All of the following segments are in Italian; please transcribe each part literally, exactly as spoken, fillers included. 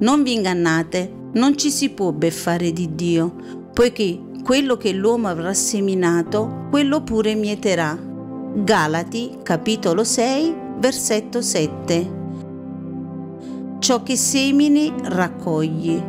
Non vi ingannate, non ci si può beffare di Dio, poiché quello che l'uomo avrà seminato, quello pure mieterà. Galati, capitolo sei, versetto sette. Ciò che semini raccogli.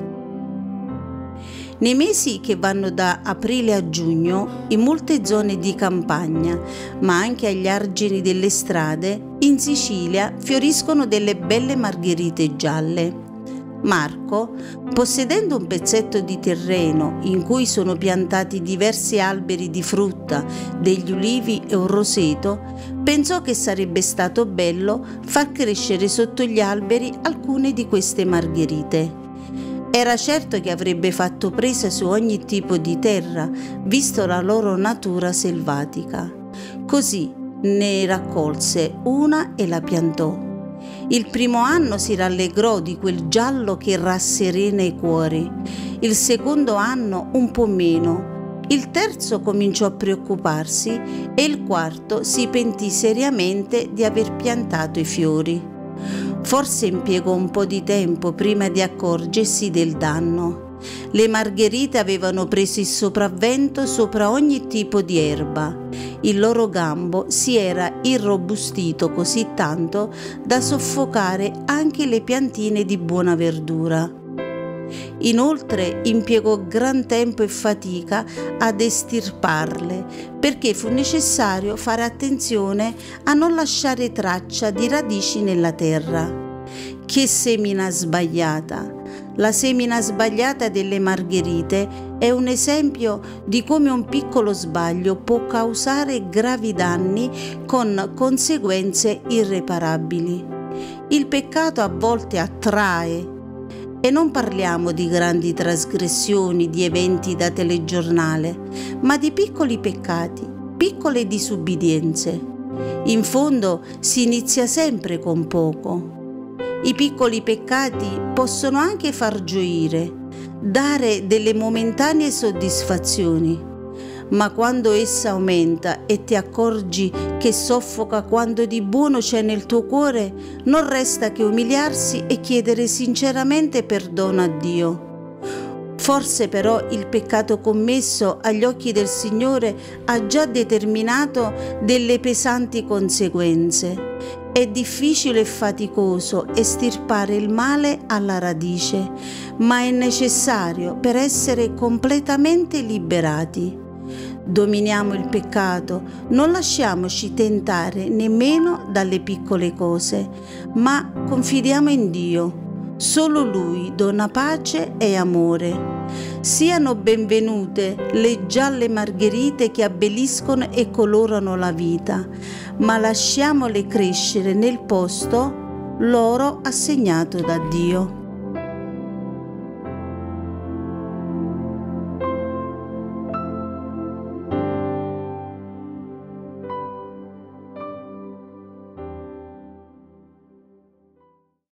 Nei mesi che vanno da aprile a giugno, in molte zone di campagna, ma anche agli argini delle strade, in Sicilia fioriscono delle belle margherite gialle. Marco, possedendo un pezzetto di terreno in cui sono piantati diversi alberi di frutta, degli ulivi e un roseto, pensò che sarebbe stato bello far crescere sotto gli alberi alcune di queste margherite. Era certo che avrebbe fatto presa su ogni tipo di terra, visto la loro natura selvatica. Così ne raccolse una e la piantò. Il primo anno si rallegrò di quel giallo che rasserena i cuori, il secondo anno un po' meno, il terzo cominciò a preoccuparsi e il quarto si pentì seriamente di aver piantato i fiori. Forse impiegò un po' di tempo prima di accorgersi del danno. Le margherite avevano preso il sopravvento sopra ogni tipo di erba. Il loro gambo si era irrobustito così tanto da soffocare anche le piantine di buona verdura. Inoltre impiegò gran tempo e fatica ad estirparle, perché fu necessario fare attenzione a non lasciare traccia di radici nella terra. Che semina sbagliata! La semina sbagliata delle margherite è un esempio di come un piccolo sbaglio può causare gravi danni con conseguenze irreparabili. Il peccato a volte attrae. E non parliamo di grandi trasgressioni, di eventi da telegiornale, ma di piccoli peccati, piccole disubbidienze. In fondo si inizia sempre con poco. I piccoli peccati possono anche far gioire, dare delle momentanee soddisfazioni, ma quando essa aumenta e ti accorgi che soffoca quanto di buono c'è nel tuo cuore, non resta che umiliarsi e chiedere sinceramente perdono a Dio. Forse però il peccato commesso agli occhi del Signore ha già determinato delle pesanti conseguenze. È difficile e faticoso estirpare il male alla radice, ma è necessario per essere completamente liberati. Dominiamo il peccato, non lasciamoci tentare nemmeno dalle piccole cose, ma confidiamo in Dio. Solo Lui dona pace e amore. Siano benvenute le gialle margherite che abbelliscono e colorano la vita, ma lasciamole crescere nel posto loro assegnato da Dio.